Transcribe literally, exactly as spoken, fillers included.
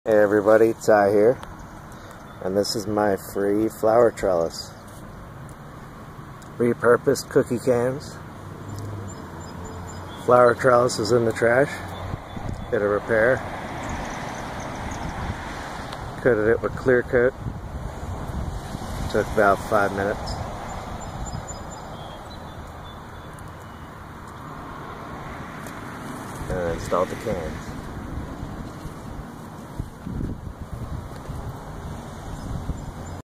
Hey everybody, Ty here, and this is my free flower trellis. Repurposed cookie cans. Flower trellis is in the trash. Did a repair. Coated it with clear coat. Took about five minutes. And installed the cans.